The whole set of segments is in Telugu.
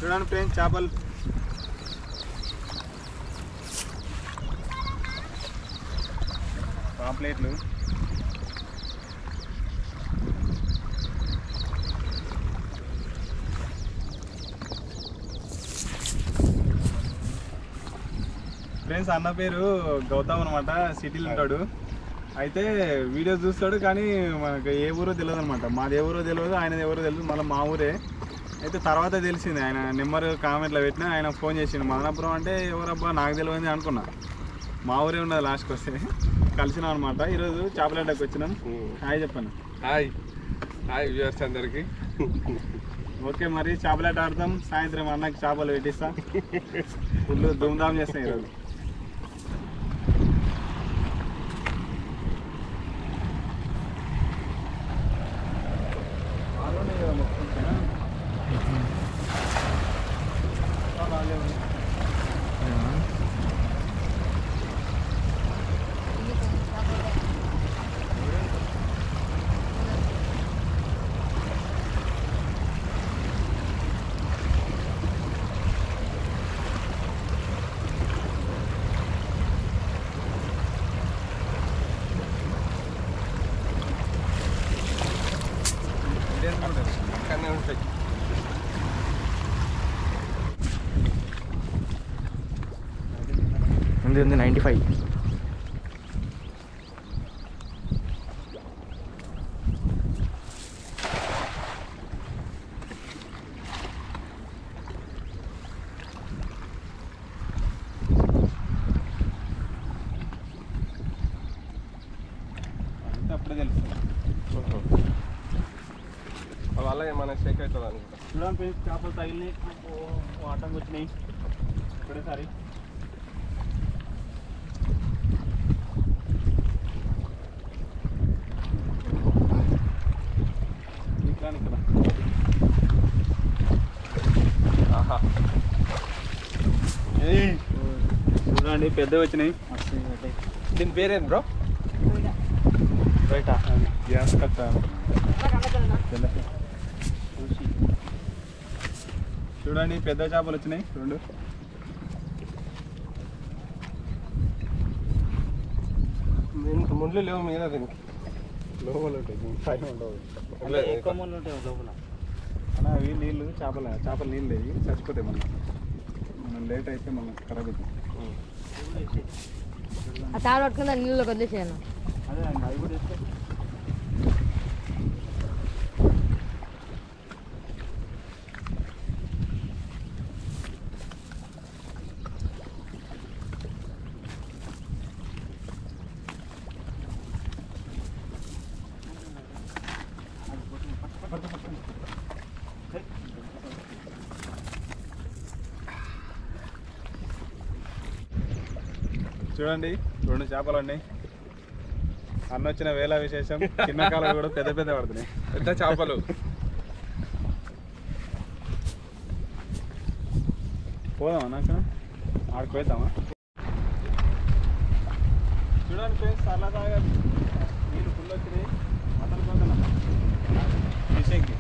చూడండి ఫ్రెండ్స్ చేపలు పాంప్లెట్లు ఫ్రెండ్స్ అన్న పేరు గౌతమ్ అనమాట సిటీలో ఉంటాడు అయితే వీడియోస్ చూస్తాడు కానీ మనకు ఏ ఊరో తెలియదు అనమాట మాది ఏ ఊరో తెలియదు ఆయనది ఎవరో తెలియదు మళ్ళీ మా ఊరే అయితే తర్వాత తెలిసింది ఆయన నెంబర్ కామెంట్లో పెట్టినా ఆయన ఫోన్ చేసిండు మదనాపురం అంటే ఎవరబ్బా నాకు తెలియదు అనుకున్నా మా ఊరే ఉన్నది లాస్ట్కి వస్తే కలిసినాం అనమాట ఈరోజు చేపలడ్డకి వచ్చినాం హాయ్ చెప్పండి హాయ్ హాయ్ వ్యూవర్స్ అందరికి ఓకే మరి చేపలాట ఆడతాం సాయంత్రం అన్నకి చేపలు పెట్టిస్తా ఫుల్ ధూమ్ధామ్ చేస్తాం ఈరోజు అక్కడనే ఉంటాయి ఉంది 95 అప్పుడే తెలుస్తుంది వల్ల ఏమైనా షేక్ అవుతుంది అనుకుంటా చూడండి ఫ్రెండ్స్ చేపలు తగిలినాయి వాటంకి వచ్చినాయి ఇప్పుడేసారి ఇక్కడ ఆహా చూడండి పెద్దవి వచ్చినాయి దీని పేరేంటి బ్రో బయట గ్యాస్ కట్ట చూడండి పెద్ద చేపలు వచ్చినాయి రెండు ముండ్లు లేవు మీద దీనికి లోపల ఉంటాయి పైన ఉండవు అలా అవి నీళ్ళు చేపలు నీళ్ళు లేవి చచ్చిపోతాయి మనం లేట్ అయితే మనం ఖరాబ్ అవుతుంది ఆ తాడు పట్టుకుని దాన్ని నీళ్ళలోకి వదిలేసాను అదే అండి అవి కూడా ఇస్తే చూడండి రెండు చేపలు ఉన్నాయి అన్న వచ్చిన వేళ విశేషం చిన్న కాలం కూడా పెద్ద పెద్ద పడుతున్నాయి పెద్ద చేపలు పోదామా నాకు ఆడికి పోతామా చూడండి ఫ్రెండ్స్ సరదాగా నీళ్ళు ఫుల్ వచ్చినాయి అతను పోతున్నా ఫిషింగ్కి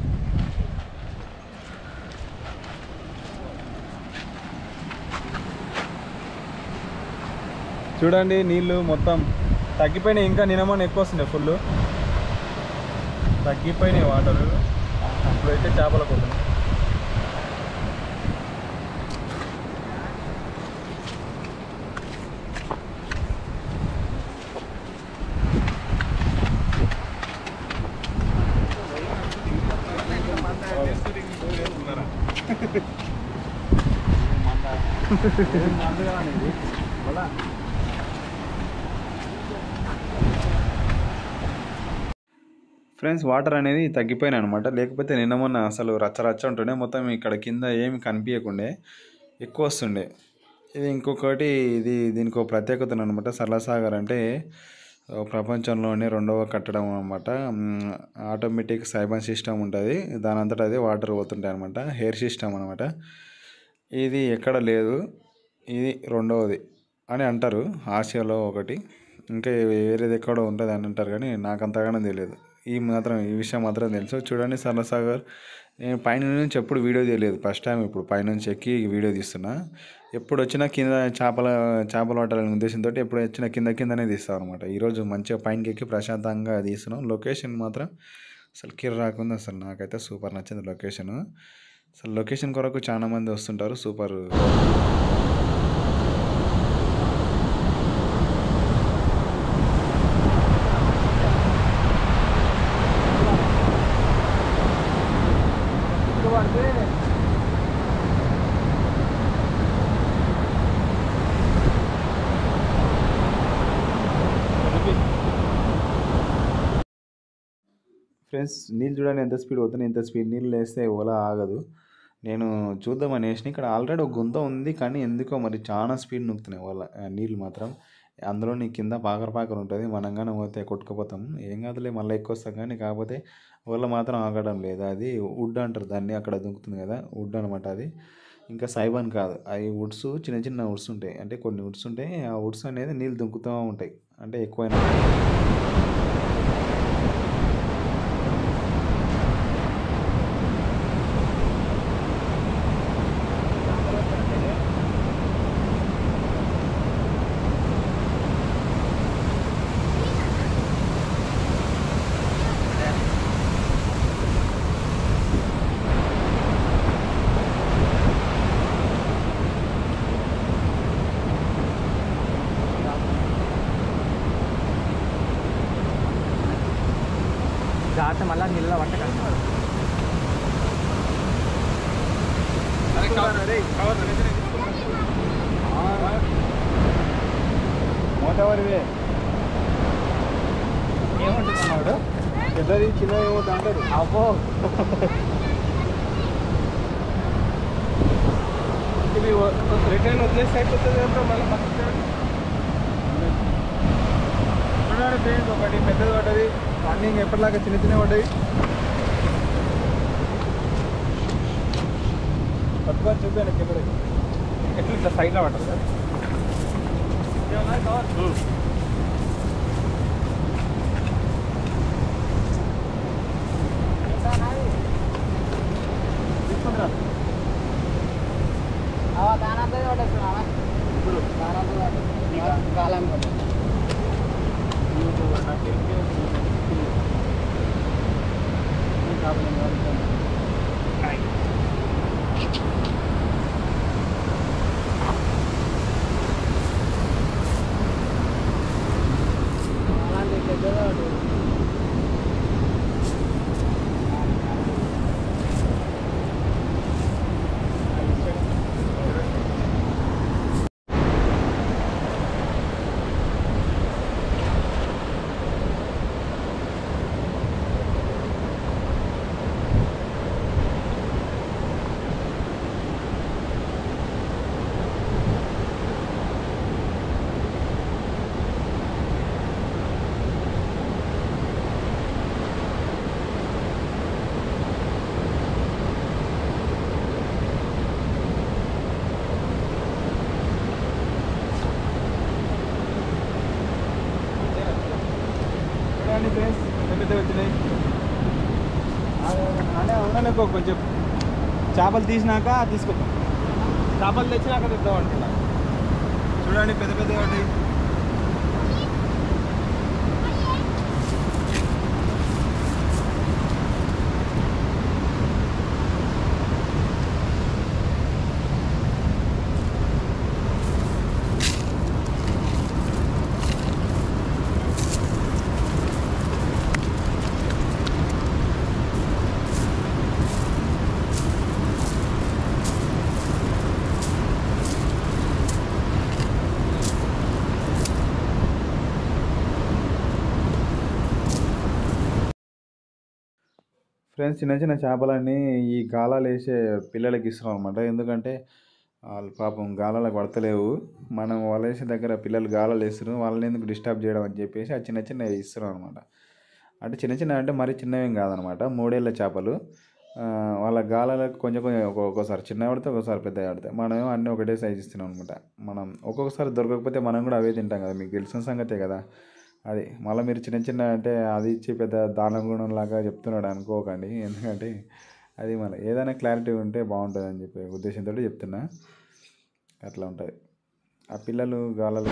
చూడండి నీళ్ళు మొత్తం తగ్గిపోయినాయి ఇంకా నినమని ఎక్కువ వస్తున్నాయి ఫుల్ తగ్గిపోయినాయి వాటర్ ఇప్పుడైతే చేపల కొట్టు ఫ్రెండ్స్ వాటర్ అనేది తగ్గిపోయినాయి అనమాట లేకపోతే నిన్న మొన్న అసలు రచ్చ ఉంటుండే మొత్తం ఇక్కడ కింద ఏమి కనిపించకుండే ఎక్కువ వస్తుండే ఇది ఇంకొకటి దీనికి ఒక ప్రత్యేకత అనమాట సరళసాగర్ అంటే ప్రపంచంలోనే రెండవ కట్టడం అనమాట ఆటోమేటిక్ సైబన్ సిస్టమ్ ఉంటుంది దాని అంతటా అదే వాటర్ పోతుంటాయి అనమాట హెయిర్ సిస్టమ్ అనమాట ఇది ఎక్కడ లేదు ఇది రెండవది అని అంటారు ఆసియాలో ఒకటి ఇంకా వేరేది ఎక్కడో ఉంటుంది అని అంటారు కానీ నాకు అంతగానో తెలియదు ఈ విషయం మాత్రం తెలుసు చూడండి సరళసాగర్ నేను పైనుంచి ఎప్పుడు వీడియో తీయలేదు, ఫస్ట్ టైం ఇప్పుడు పైనుంచి ఎక్కి వీడియో తీస్తున్నా. ఎప్పుడు వచ్చినా కింద చేపలు పట్టాలనే ఉద్దేశంతో ఎప్పుడు వచ్చినా కిందనే తీస్తాం అనమాట. ఈరోజు మంచిగా పైనకి ఎక్కి ప్రశాంతంగా తీస్తున్నాం. లొకేషన్ మాత్రం అసలు కిర్రాకుంది, అసలు నాకైతే సూపర్ నచ్చింది లొకేషన్. అసలు లొకేషన్ కొరకు చాలా మంది వస్తుంటారు, సూపర్. ఫ్రెండ్స్, నీళ్ళు చూడండి ఎంత స్పీడ్ పోతున్నాయి. ఇంత స్పీడ్ నీళ్ళు వేస్తే ఓలా ఆగదు. నేను చూద్దామని వేసిన, ఇక్కడ ఆల్రెడీ ఒక గుంత ఉంది, కానీ ఎందుకో మరి చాలా స్పీడ్ నొక్కుతున్నాయి ఓలా నీళ్ళు మాత్రం. అందులో నీ కింద పాకర ఉంటుంది, మనం కానీ పోతే కొట్టుకుపోతాం. ఏం కాదులే, మళ్ళీ ఎక్కువ వస్తాం. కానీ కాకపోతే ఓలా మాత్రం ఆగడం లేదు. అది వుడ్ అంటారు దాన్ని, అక్కడ దుంకుతుంది కదా వుడ్ అనమాట అది. ఇంకా సైబాన్ కాదు, అవి వుడ్స్, చిన్న చిన్న వుడ్స్ ఉంటాయి. అంటే కొన్ని వుడ్స్ ఉంటాయి, ఆ వుడ్స్ అనేది నీళ్ళు దుంకుతూ ఉంటాయి, అంటే ఎక్కువైనా. జాగ్రత్త, మళ్ళీ నీళ్ళ వంట కష్టపడు. మోటవరివే ఏమంటున్నాడు, పెద్దది చిన్నది ఏమవుతా అంటారు. అబ్బో, ఇది రిటర్న్ వదిలేస్తే అయిపోతుంది కదా మళ్ళీ. చూడండి ఫ్రెండ్స్, ఒకటి పెద్దది పడ్డది, రన్నింగ్ ఎప్పటిలాగా చిన్న చిన్న పడ్డది. పట్టుకొని చూపాను కెమెరా ఎట్లా ఇట్లా సైడ్లో పట్టదు కదా. తీసుకుంటారా ఇప్పుడు కాలం ఫ్రెండ్స్ పెద్ద వచ్చినాయి. అంటే ఉండనుకో, కొంచెం చేపలు తీసినాక తీసుకుంటాం. చేపలు తెచ్చినాక తెద్దాం అంటున్నా. చూడండి పెద్ద పెద్ద ఉంటాయి. ఫ్రెండ్స్, చిన్న చిన్న చేపలన్నీ ఈ గాలాలు వేసే పిల్లలకి ఇస్తున్నాం అనమాట. ఎందుకంటే వాళ్ళు పాపం గాలాలకు పడతలేవు. మనం వాళ్ళు వేసే దగ్గర పిల్లలు గాలాలు వేస్తున్నారు, వాళ్ళని ఎందుకు డిస్టర్బ్ చేయడం అని చెప్పేసి ఆ చిన్న చిన్న ఇస్తున్నాం అనమాట. అంటే చిన్న చిన్న అంటే మరీ చిన్నవేం కాదనమాట, 3 ఏళ్ళ చేపలు. వాళ్ళ గాలాలకు కొంచెం కొంచెం ఒక్కొక్కసారి చిన్న పడితే ఒక్కొక్కసారి పెద్దగా పడతాయి. మనం అన్నీ ఒకటే సైజ్ ఇస్తున్నాం అనమాట. మనం ఒక్కొక్కసారి దొరకకపోతే మనం కూడా అవే తింటాం కదా, మీకు తెలిసిన సంగతే కదా. అది మళ్ళీ మీరు చిన్న చిన్న అంటే అది ఇచ్చి పెద్ద దానగుణం లాగా చెప్తున్నాడు అనుకోకండి. ఎందుకంటే అది మళ్ళీ ఏదైనా క్లారిటీ ఉంటే బాగుంటుంది అని చెప్పే ఉద్దేశంతో చెప్తున్నా. అట్లా ఉంటుంది. ఆ పిల్లలు గాలలో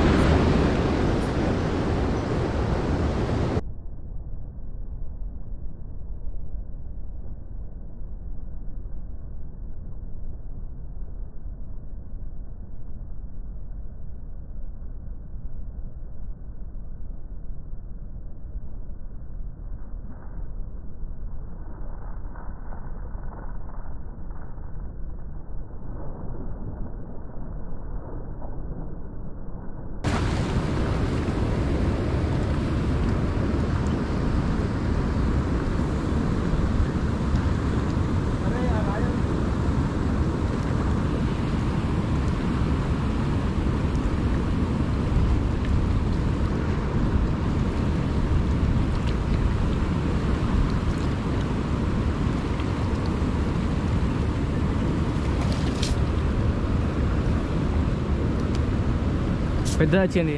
పెద్దది వచ్చింది.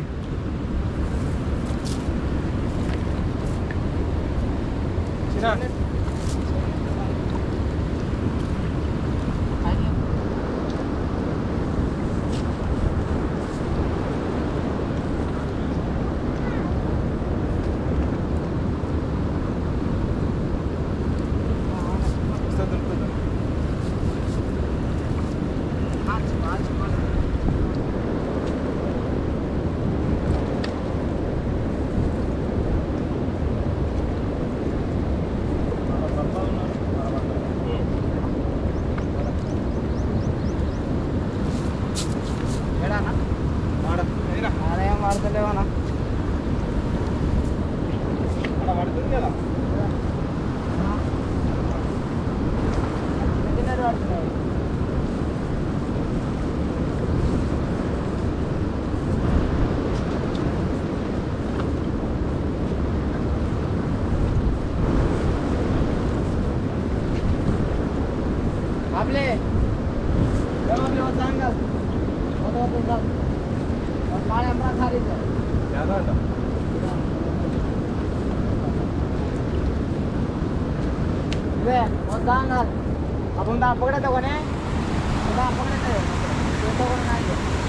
వాడతలేవనా పడుతుంది కదా. వాడుతున్నావు आपले आपले सांगा होता माळे आमरा खाली ज़्यादा होता आपण पकडतो कोणे पकडतो